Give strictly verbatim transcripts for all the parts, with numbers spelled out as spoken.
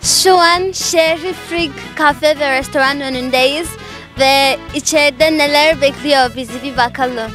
Şu an Şehri Frig kafe ve restoran önündeyiz ve içeride neler bekliyor bizi bir bakalım.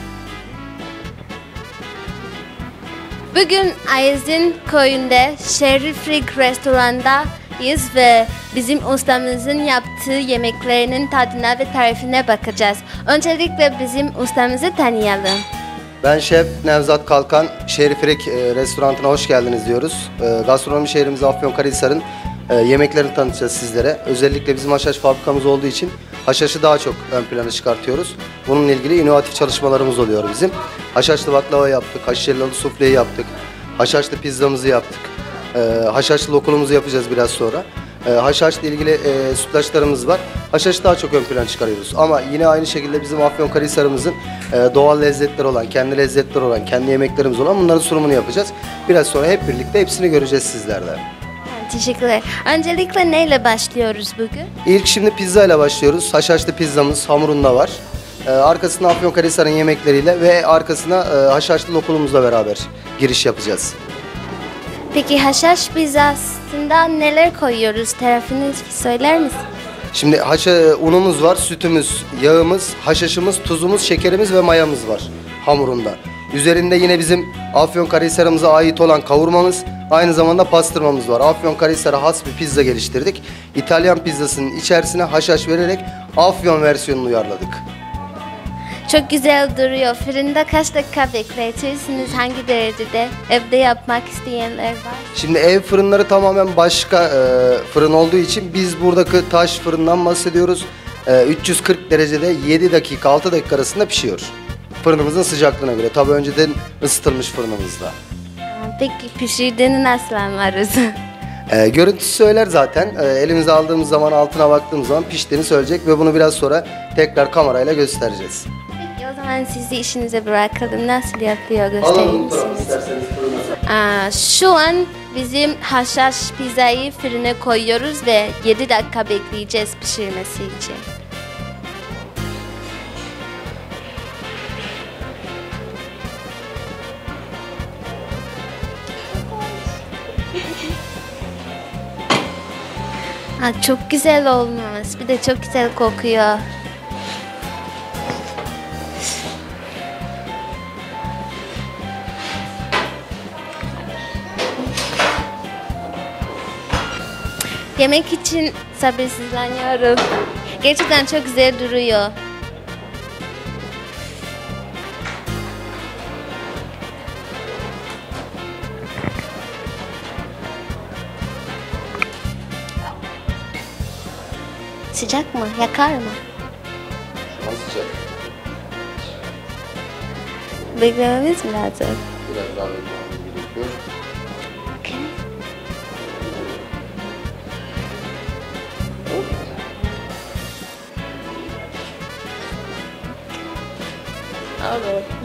Bugün Ayaz'ın köyünde Şehri Frig restorandayız ve bizim ustamızın yaptığı yemeklerinin tadına ve tarifine bakacağız. Öncelikle bizim ustamızı tanıyalım. Ben Şef Nevzat Kalkan, Şehri Frig e, restoranına hoş geldiniz diyoruz. E, gastronomi şehrimiz Afyonkarahisar'ın e, yemeklerini tanıtacağız sizlere. Özellikle bizim haşhaş fabrikamız olduğu için haşhaşı daha çok ön plana çıkartıyoruz. Bununla ilgili inovatif çalışmalarımız oluyor bizim. Haşhaşlı baklava yaptık, haşhaşlı sufleyi yaptık, haşhaşlı pizzamızı yaptık. E, haşhaşlı lokumumuzu yapacağız biraz sonra. E, haşhaşla ilgili e, sütlaçlarımız var. Haşhaşı daha çok ön plana çıkarıyoruz. Ama yine aynı şekilde bizim Afyonkarahisar'ımızın e, doğal lezzetleri olan, kendi lezzetleri olan, kendi yemeklerimiz olan bunların sunumunu yapacağız. Biraz sonra hep birlikte hepsini göreceğiz sizlerle. Teşekkürler. Öncelikle neyle başlıyoruz bugün? İlk şimdi pizza ile başlıyoruz. Haşhaşlı pizzamız hamurunda var. E, arkasına Afyonkarahisar'ın yemekleriyle ve arkasına e, haşhaşlı lokumumuzla beraber giriş yapacağız. Peki haşhaş pizzasında neler koyuyoruz? Tarifini söyler misin? Şimdi haşa, unumuz var, sütümüz, yağımız, haşhaşımız, tuzumuz, şekerimiz ve mayamız var hamurunda. Üzerinde yine bizim Afyonkarahisar'ımıza ait olan kavurmamız, aynı zamanda pastırmamız var. Afyonkarahisar'a has bir pizza geliştirdik. İtalyan pizzasının içerisine haşhaş vererek Afyon versiyonunu uyarladık. Çok güzel duruyor. Fırında kaç dakika bekletirsiniz? Hangi derecede? Evde yapmak isteyenler var. Şimdi ev fırınları tamamen başka e, fırın olduğu için biz buradaki taş fırından bahsediyoruz. E, üç yüz kırk derecede yedi dakika altı dakika arasında pişiyor. Fırınımızın sıcaklığına göre. Tabii önceden ısıtılmış fırınımızda. Peki pişirdiğini nasıl anlarız? E, görüntüsü söyler zaten. E, elimize aldığımız zaman, altına baktığımız zaman piştiğini söyleyecek ve bunu biraz sonra tekrar kamerayla göstereceğiz. Peki o zaman sizi işinize bırakalım. Nasıl yapıyor gösterir misiniz? Aa, şu an bizim haşhaş pizzayı fırına koyuyoruz ve yedi dakika bekleyeceğiz pişirmesi için. Aa, çok güzel olmuş. Bir de çok güzel kokuyor. Yemek için sabırsızlanıyorum. Gerçekten çok güzel duruyor. Sıcak mı? Yakar mı? Şu an sıcak. Beklememiz mi lazım? Biraz daha beklememiz gerekiyor. Okay. Olur.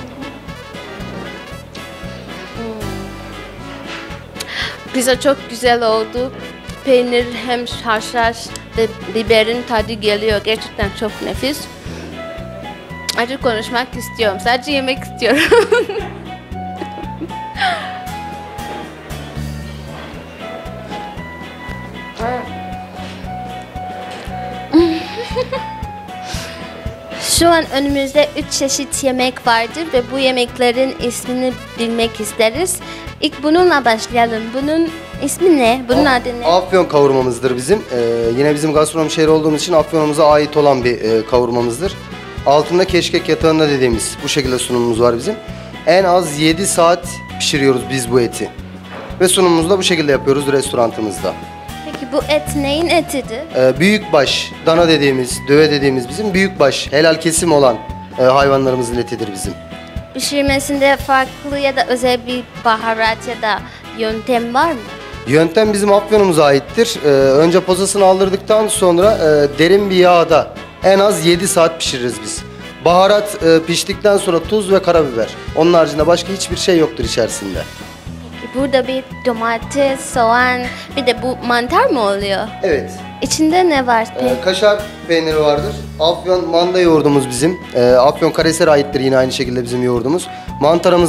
Pizza çok güzel oldu. Peynir hem haşhaş ve biberin tadı geliyor. Gerçekten çok nefis. Artık konuşmak istiyorum. Sadece yemek istiyorum. Şu an önümüzde üç çeşit yemek vardır ve bu yemeklerin ismini bilmek isteriz. İlk bununla başlayalım. Bunun ismi ne? Bunun A- adı ne? Afyon kavurmamızdır bizim. Ee, yine bizim gastronomi şehri olduğumuz için Afyon'umuza ait olan bir e, kavurmamızdır. Altında keşkek yatağında dediğimiz bu şekilde sunumumuz var bizim. En az yedi saat pişiriyoruz biz bu eti. Ve sunumumuzu da bu şekilde yapıyoruz restoranımızda. Peki bu et neyin etidir? Ee, büyükbaş, dana dediğimiz, döve dediğimiz bizim büyükbaş, helal kesim olan e, hayvanlarımızın etidir bizim. Pişirmesinde farklı ya da özel bir baharat ya da yöntem var mı? Yöntem bizim Afyon'umuza aittir. Ee, önce posasını aldırdıktan sonra e, derin bir yağda en az yedi saat pişiririz biz. Baharat e, piştikten sonra tuz ve karabiber. Onun haricinde başka hiçbir şey yoktur içerisinde. Peki burada bir domates, soğan, bir de bu mantar mı oluyor? Evet. İçinde ne var peki? Ee, kaşar peyniri vardır. Afyon manda yoğurdumuz bizim. Ee, Afyonkarahisar'a aittir yine aynı şekilde bizim yoğurdumuz. Mantarımız var.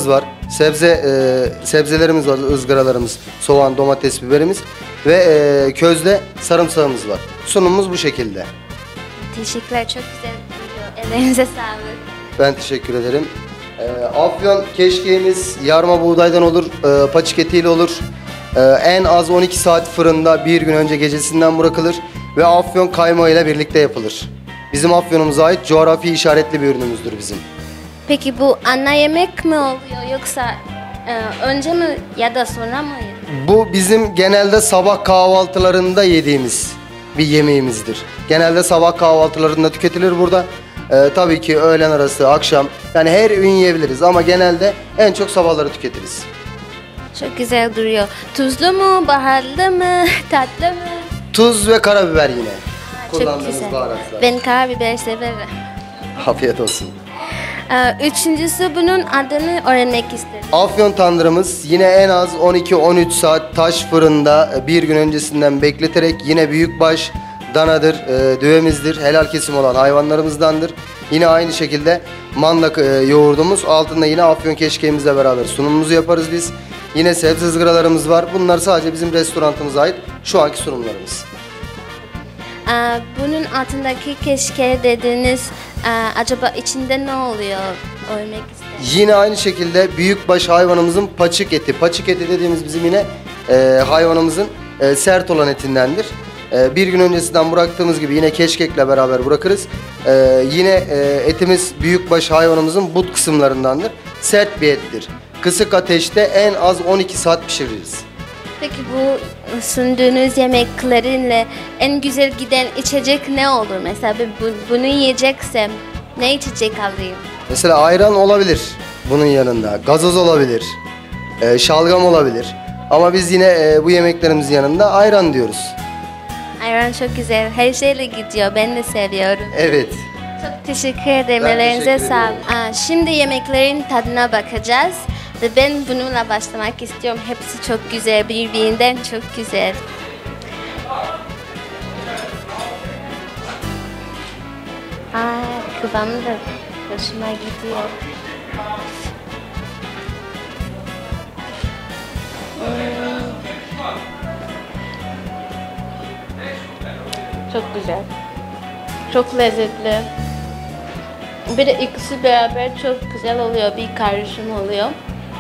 Sebze e, sebzelerimiz var, ızgaralarımız, soğan, domates, biberimiz ve e, közde sarımsağımız var. Sunumumuz bu şekilde. Teşekkürler, çok güzel duruyor. Ellerinize sağlık. Ben teşekkür ederim. E, Afyon keşkeğimiz yarma buğdaydan olur, e, paçik etiyle olur. E, en az on iki saat fırında bir gün önce gecesinden bırakılır ve Afyon kaymağı ile birlikte yapılır. Bizim Afyon'umuza ait coğrafi işaretli bir ürünümüzdür bizim. Peki bu ana yemek mi oluyor yoksa e, önce mi ya da sonra mı? Bu bizim genelde sabah kahvaltılarında yediğimiz bir yemeğimizdir. Genelde sabah kahvaltılarında tüketilir burada. Ee, tabii ki öğlen arası, akşam, yani her öğün yiyebiliriz ama genelde en çok sabahları tüketiriz. Çok güzel duruyor. Tuzlu mu, baharatlı mı, tatlı mı? Tuz ve karabiber yine. Çok Kullandığımız güzel. baharatlar. Ben karabiber severim. Afiyet olsun. Ee, Üçüncüsü bunun adını öğrenmek istedim. Afyon tandırımız yine en az on iki on üç saat taş fırında bir gün öncesinden bekleterek yine büyükbaş danadır, e, düvemizdir, helal kesim olan hayvanlarımızdandır. Yine aynı şekilde manda e, yoğurdumuz, altında yine Afyon keşkeğimizle beraber sunumumuzu yaparız biz. Yine sebze ızgaralarımız var. Bunlar sadece bizim restoranımıza ait şu anki sunumlarımız. Ee, Bunun altındaki keşke dediğiniz e, acaba içinde ne oluyor? Öğrenmek istedim. Yine aynı şekilde büyükbaş hayvanımızın paçık eti. Paçık eti dediğimiz bizim yine e, hayvanımızın e, sert olan etindendir. E, bir gün öncesinden bıraktığımız gibi yine keşkekle beraber bırakırız. E, yine e, etimiz büyükbaş hayvanımızın but kısımlarındandır. Sert bir ettir. Kısık ateşte en az on iki saat pişiririz. Peki bu sunduğunuz yemeklerinle en güzel giden içecek ne olur? Mesela ben bu- bunu yiyeceksem ne içecek alayım? Mesela ayran olabilir bunun yanında, gazoz olabilir, e, şalgam olabilir. Ama biz yine e, bu yemeklerimizin yanında ayran diyoruz. Ayran çok güzel. Her şeyle gidiyor. Ben de seviyorum. Evet. Çok teşekkür ederim. Ben Ellerinize teşekkür sağlık. Aa, şimdi yemeklerin tadına bakacağız. Ve ben bununla başlamak istiyorum. Hepsi çok güzel. Birbirinden çok güzel. Aa, kıvamı da hoşuma gidiyor. Hmm. Çok güzel. Çok lezzetli. Bir de ikisi beraber çok güzel oluyor. Bir karışım oluyor.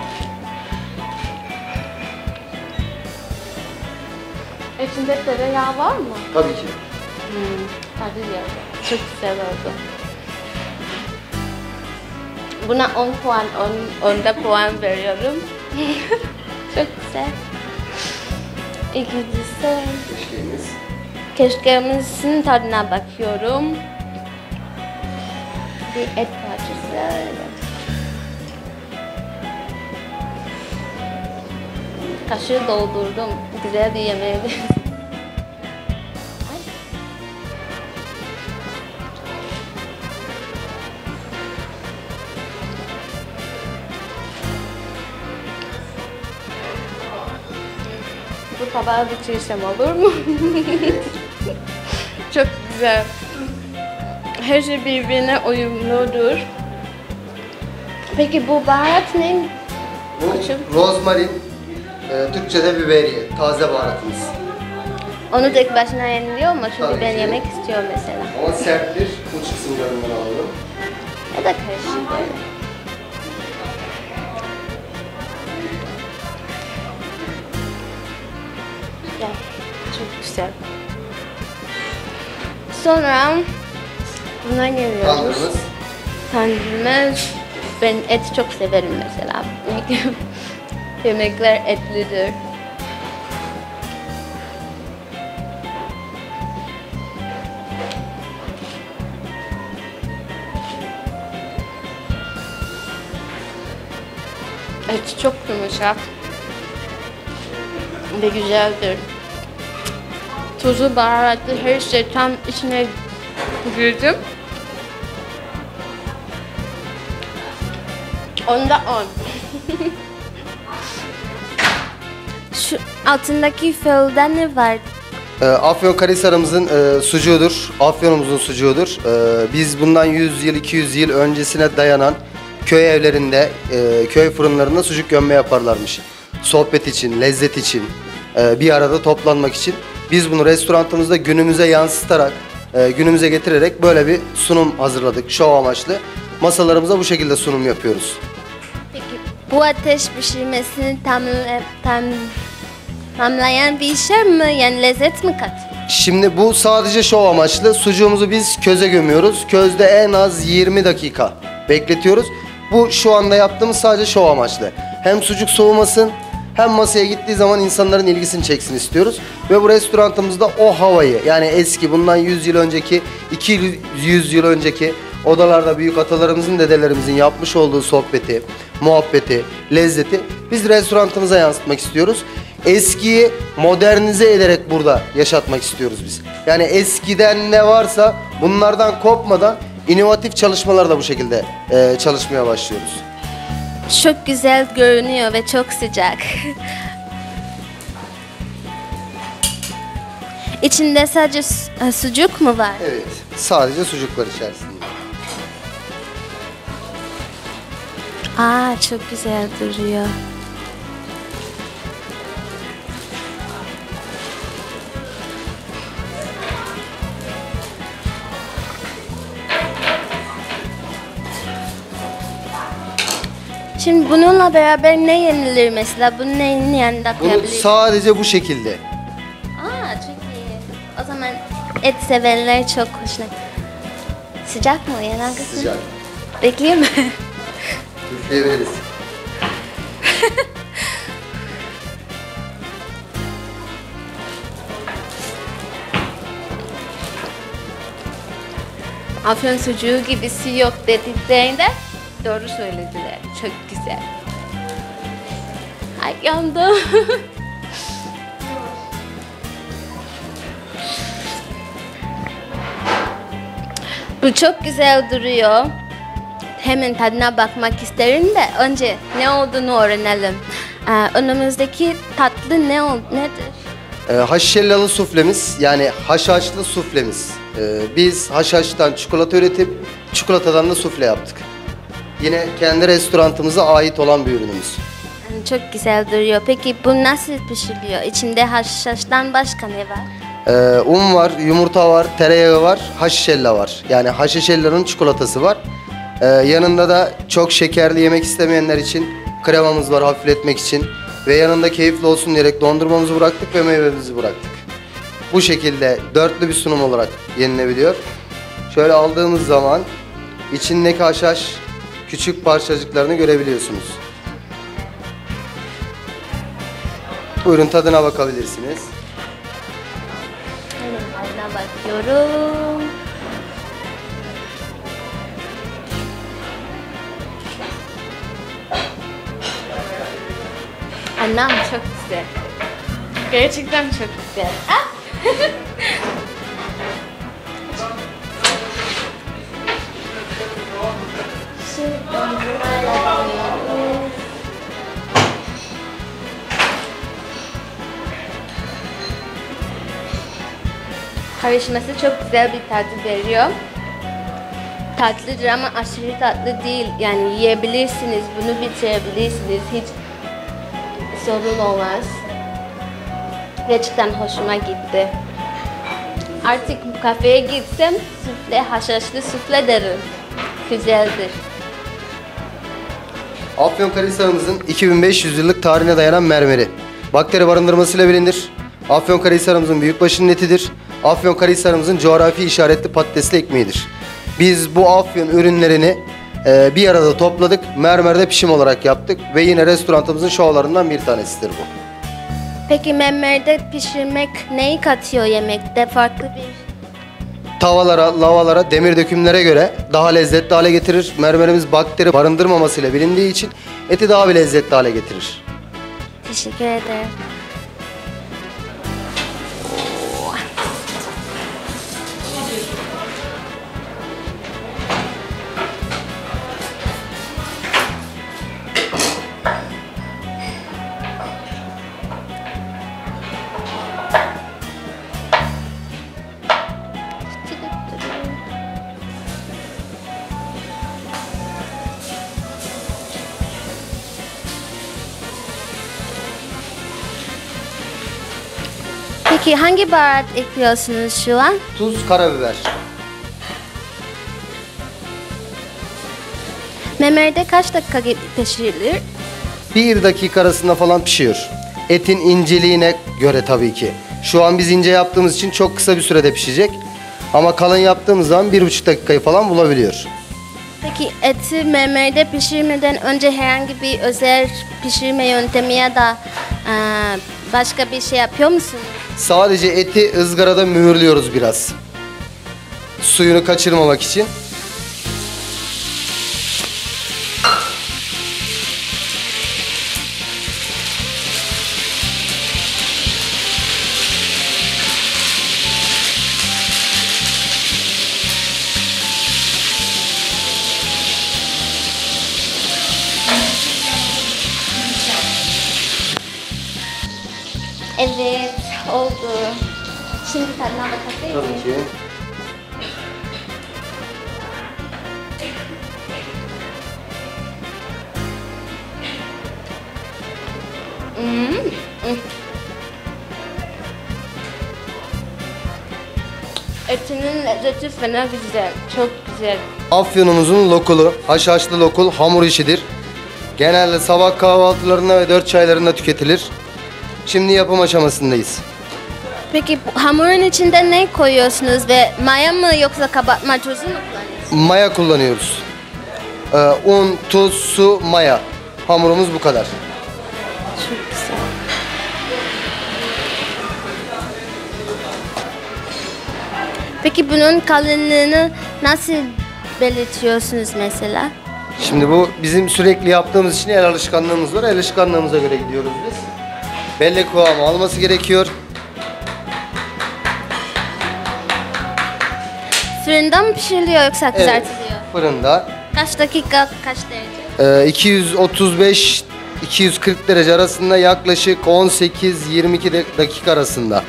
İçinde tereyağı var mı? Tabii ki. Hmm, hadi ya. Çok güzel oldu. Buna on puan, on, onda puan veriyorum. Çok güzel. İkincisi, Keşkeğimiz. keşkeğimizin tadına bakıyorum. Bir et parçası. Kaşığı doldurdum. Güzel bir yemeğiydi. Bu tabağı bitirsem olur mu? Çok güzel. Her şey birbirine uyumludur. Peki bu baharat ne? Bu rozmarin, e, Türkçe'de biberiye, taze baharatımız. Onu tek başına yeniliyor mu? Çünkü Tabii ben ki. yemek istiyorum mesela. Ama serttir, uç kısımlarından alalım. Ya da karışık böyle. Güzel. Çok güzel. Sonra buna geliyoruz. Tandırımız. Tandırımız. Ben et çok severim mesela. Yemekler etlidir. Et çok yumuşak ve güzeldir. Tuzu, baharatı, her şey tam içine girdim. Onda on. Şu altındaki földe ne var? E, Afyonkarahisar'ımızın e, sucuğudur, Afyon'umuzun sucuğudur. E, biz bundan yüz yıl, iki yüz yıl öncesine dayanan köy evlerinde, e, köy fırınlarında sucuk gömme yaparlarmış. Sohbet için, lezzet için, e, bir arada toplanmak için. Biz bunu restoranımızda günümüze yansıtarak, e, günümüze getirerek böyle bir sunum hazırladık, şov amaçlı. Masalarımıza bu şekilde sunum yapıyoruz. Peki bu ateş pişirmesini tamla, tam, tamlayan bir şey mi? Yani lezzet mi katıyor? Şimdi bu sadece şov amaçlı. Sucuğumuzu biz köze gömüyoruz. Közde en az yirmi dakika bekletiyoruz. Bu şu anda yaptığımız sadece şov amaçlı. Hem sucuk soğumasın, hem masaya gittiği zaman insanların ilgisini çeksin istiyoruz. Ve bu restoranımızda o havayı, yani eski bundan yüz yıl önceki, iki yüz yıl önceki odalarda büyük atalarımızın, dedelerimizin yapmış olduğu sohbeti, muhabbeti, lezzeti biz restoranımıza yansıtmak istiyoruz. Eskiyi modernize ederek burada yaşatmak istiyoruz biz. Yani eskiden ne varsa bunlardan kopmadan inovatif çalışmalarla bu şekilde e, çalışmaya başlıyoruz. Çok güzel görünüyor ve çok sıcak. İçinde sadece su- sucuk mu var? Evet, sadece sucuklar içerisinde. Aa, çok güzel duruyor. Şimdi bununla beraber ne yenilir mesela? Bunu neyin yanında Bunu koyabiliriz? sadece bu şekilde. Aa, çok iyi. O zaman et sevenler çok hoşuna. Sıcak mı? Yanan kısmı? Sıcak. Bekleyeyim mi? Üfleyebiliriz. Afyon sucuğu gibisi yok dediklerinde doğru söylediler. Çok güzel. Ay yandım. Bu çok güzel duruyor. Hemen tadına bakmak isterim de önce ne olduğunu öğrenelim. Ee, önümüzdeki tatlı ne ol nedir? Ee, haşhaşlı suflemiz, yani haşhaşlı suflemiz. Ee, biz haşhaştan çikolata üretip çikolatadan da sufle yaptık. Yine kendi restoranımıza ait olan bir ürünümüz. Yani çok güzel duruyor. Peki bu nasıl pişiriliyor? İçinde haşhaştan başka ne var? Ee, un var, yumurta var, tereyağı var, haşhaşella var. Yani haşhaşellanın çikolatası var. Ee, yanında da çok şekerli yemek istemeyenler için kremamız var hafifletmek için. Ve yanında keyifli olsun diyerek dondurmamızı bıraktık ve meyvemizi bıraktık. Bu şekilde dörtlü bir sunum olarak yenilebiliyor. Şöyle aldığımız zaman içindeki haşhaş küçük parçacıklarını görebiliyorsunuz. Buyurun tadına bakabilirsiniz. Hemen tadına bakıyorum. Annem çok güzel. Gerçekten çok güzel. Ah! Şimdi dondurmayla koyuyoruz. Karışması çok güzel bir tadı veriyor. Tatlıdır ama aşırı tatlı değil. Yani yiyebilirsiniz, bunu bitirebilirsiniz. Hiç sorun olmaz. Gerçekten hoşuma gitti. Artık kafeye gitsem sufle, haşhaşlı sufle derim. Güzeldir. Afyonkarahisar'ımızın iki bin beş yüz yıllık tarihine dayanan mermeri. Bakteri barındırmasıyla bilinir. Afyonkarahisar'ımızın büyükbaşının etidir. Afyonkarahisar'ımızın coğrafi işaretli patatesli ekmeğidir. Biz bu Afyon ürünlerini e, bir arada topladık, mermerde pişim olarak yaptık ve yine restoranımızın şovlarından bir tanesidir bu. Peki mermerde pişirmek neyi katıyor yemekte? Farklı bir... Tavalara, lavalara, demir dökümlere göre daha lezzetli hale getirir. Mermerimiz bakteri barındırmamasıyla bilindiği için eti daha bir lezzetli hale getirir. Teşekkür ederim. Peki hangi baharat ekliyorsunuz şu an? Tuz, karabiber. Memerde kaç dakika pişirilir? Bir dakika arasında falan pişiyor. Etin inceliğine göre tabii ki. Şu an biz ince yaptığımız için çok kısa bir sürede pişecek. Ama kalın yaptığımız zaman bir buçuk dakikayı falan bulabiliyor. Peki eti memerde pişirmeden önce herhangi bir özel pişirme yöntemi ya da e, başka bir şey yapıyor musunuz? Sadece eti ızgarada mühürlüyoruz biraz. Suyunu kaçırmamak için. Evet, oldu. Şimdi tadına bakabilir miyim? Tabii ki. Hmm. Hmm. Etinin lezzeti fena güzel, çok güzel. Afyonumuzun lokulu, haşhaşlı lokul hamur işidir. Genelde sabah kahvaltılarında ve dört çaylarında tüketilir. Şimdi yapım aşamasındayız. Peki bu hamurun içinde ne koyuyorsunuz ve maya mı yoksa kabartma tozu mu kullanıyorsunuz? Maya kullanıyoruz. Ee, un, tuz, su, maya. Hamurumuz bu kadar. Çok güzel. Peki bunun kalınlığını nasıl belirtiyorsunuz mesela? Şimdi bu bizim sürekli yaptığımız için el alışkanlığımız var. El alışkanlığımıza göre gidiyoruz biz. Belli kıvamı alması gerekiyor. Fırında mı pişiriliyor yoksa Evet, kızartılıyor? fırında. Kaç dakika, kaç derece? Ee, iki yüz otuz beş iki yüz kırk derece arasında yaklaşık on sekiz yirmi iki dakika arasında.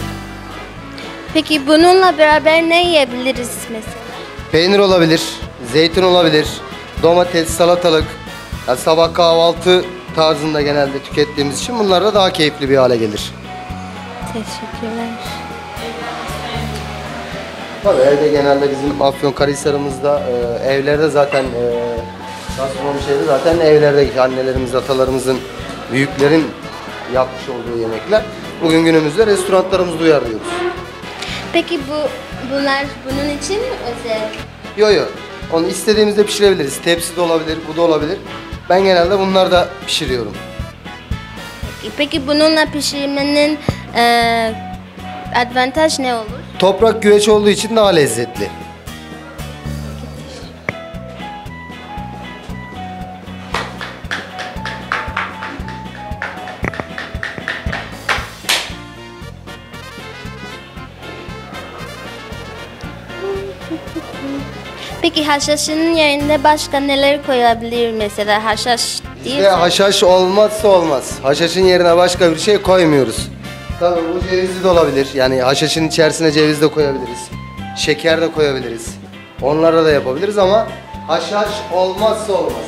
Peki bununla beraber ne yiyebiliriz mesela? Peynir olabilir, zeytin olabilir, domates, salatalık. Yani sabah kahvaltı tarzında genelde tükettiğimiz için bunlar da daha keyifli bir hale gelir. Teşekkürler. Tabii evde genelde bizim Afyonkarahisar'ımızda e, evlerde zaten e, gastronomi şehri zaten evlerde annelerimiz, atalarımızın, büyüklerin yapmış olduğu yemekler. Bugün günümüzde restoranlarımızda uyarlıyoruz. Peki bu bunlar bunun için mi özel? Yo yo. Onu istediğimizde pişirebiliriz. Tepsi de olabilir, bu da olabilir. Ben genelde bunları da pişiriyorum. Peki, peki bununla pişirmenin e, avantaj ne olur? Toprak güveç olduğu için daha lezzetli. Peki haşhaşının yerine başka neler koyabilir mesela haşhaş değil Bizde haşhaş olmazsa olmaz. Haşhaşın yerine başka bir şey koymuyoruz. Tabii bu cevizli de olabilir. Yani haşhaşın içerisine ceviz de koyabiliriz. Şeker de koyabiliriz. Onlara da yapabiliriz ama haşhaş olmazsa olmaz.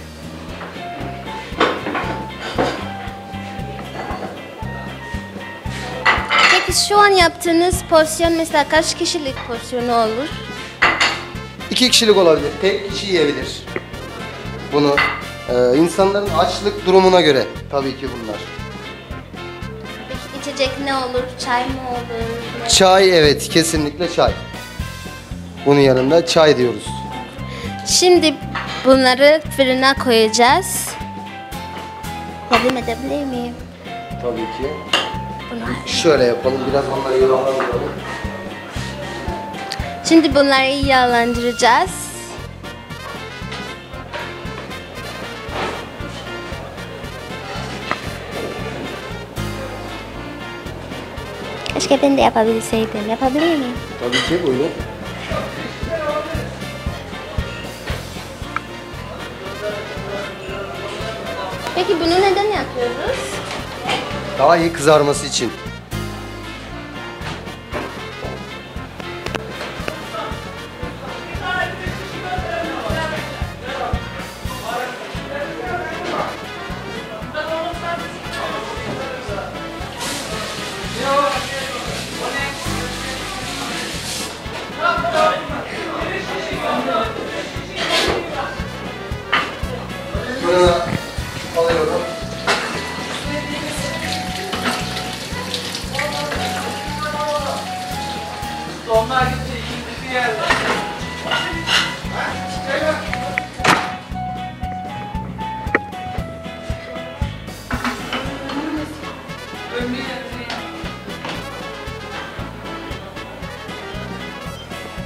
Peki şu an yaptığınız porsiyon mesela kaç kişilik porsiyonu olur? İki kişilik olabilir. Tek kişi yiyebilir. Bunu e, insanların açlık durumuna göre tabii ki bunlar. Peki içecek ne olur? Çay mı olur? Çay, evet, kesinlikle çay. Bunun yanında çay diyoruz. Şimdi bunları fırına koyacağız. Yardım edebilir miyim? Tabii ki. Bunlar. Şöyle yapalım. Biraz onları yağlandıralım. Şimdi bunları yağlandıracağız. Keşke ben de yapabilseydim. Yapabilir miyim? Tabii ki, buyurun. Peki bunu neden yapıyoruz? Daha iyi kızarması için.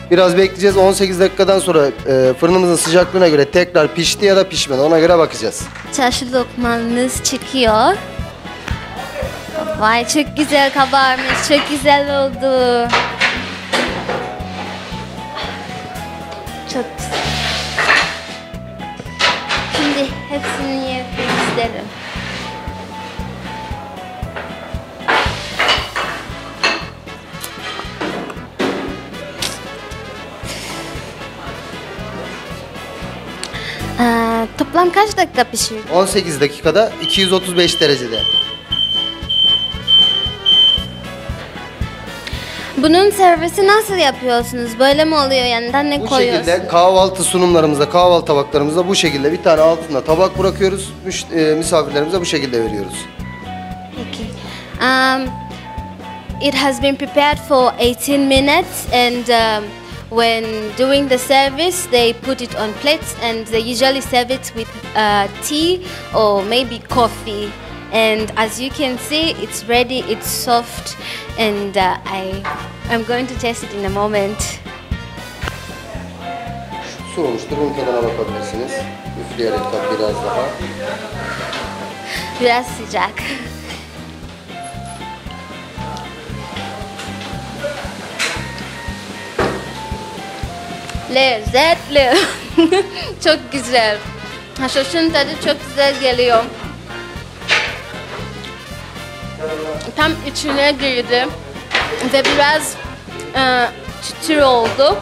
Biraz bekleyeceğiz. on sekiz dakikadan sonra e, fırınımızın sıcaklığına göre tekrar pişti ya da pişmedi. Ona göre bakacağız. Çarşı lokmanız çıkıyor. Vay çok güzel kabarmış, çok güzel oldu. Çok güzel. Şimdi hepsini yemek isterim. Aa, toplam kaç dakika pişiyor? on sekiz dakikada iki yüz otuz beş derecede. Bunun servisi nasıl yapıyorsunuz? Böyle mi oluyor yanından ne Bu koyuyorsunuz? şekilde kahvaltı sunumlarımızda, kahvaltı tabaklarımızda bu şekilde bir tane altında tabak bırakıyoruz. Müş- e, misafirlerimize bu şekilde veriyoruz. Peki. Um, it has been prepared for eighteen minutes and um, when doing the service they put it on plates and they usually serve it with uh, tea or maybe coffee. And as you can see, it's ready, it's soft, and uh, I, I'm going to taste it in a moment. Soğumuştur, bunun tadına bakabilirsiniz. Üfleyerek tabii biraz daha. Biraz sıcak. Lezzetli. Çok güzel. Haşhaşın tadı çok güzel geliyor. Tam içine girdi ve biraz e, çıtır oldu.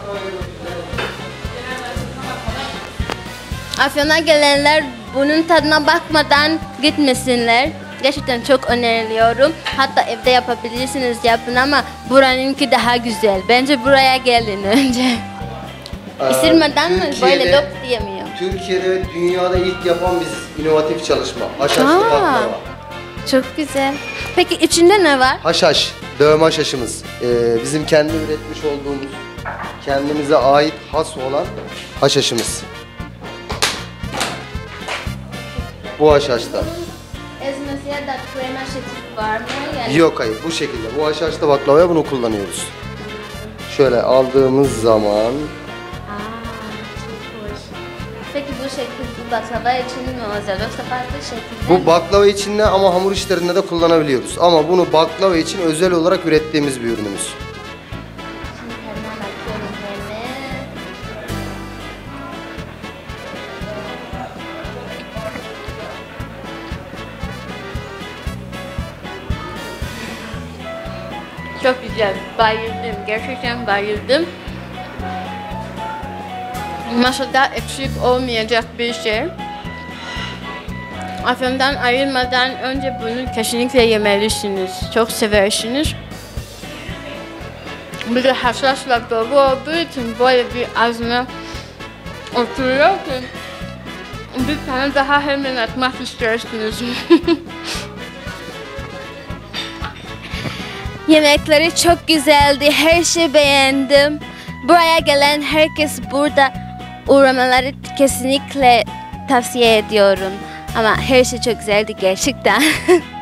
Afyon'a gelenler bunun tadına bakmadan gitmesinler. Gerçekten çok öneriliyorum. Hatta evde yapabilirsiniz, yapın ama buranınki daha güzel. Bence buraya gelin önce. Isırmadan mı böyle lop diyemiyor? Türkiye'de ve dünyada ilk yapan biz inovatif çalışma. Haşhaşlı Aa. baklava. Çok güzel. Peki içinde ne var? Haşhaş, dövme haşhaşımız. Ee, bizim kendi üretmiş olduğumuz, kendimize ait has olan haşhaşımız. Bu haşhaşta. Ezmesi ya da krema şekli var mı? Yani... Yok hayır, bu şekilde. Bu haşhaşlı baklavaya bunu kullanıyoruz. Şöyle aldığımız zaman... Aa, çok hoş. Peki bu şekil bu baklava için mi özel yoksa farklı şekilde? Bu baklava içinde ama hamur işlerinde de kullanabiliyoruz. Ama bunu baklava için özel olarak ürettiğimiz bir ürünümüz. Şimdi hemen bakıyorum hemen. Çok güzel. Bayıldım. Gerçekten bayıldım. Masada eksik olmayacak bir şey. Afyon'dan ayrılmadan önce bunu kesinlikle yemelisiniz. Çok seversiniz. Bir de haşhaşla dolu olduğu için böyle bir ağzına oturuyor ki bir tane daha hemen atmak istersiniz. Yemekleri çok güzeldi. Her şeyi beğendim. Buraya gelen herkes burada uğramaları kesinlikle tavsiye ediyorum. Ama her şey çok güzeldi gerçekten.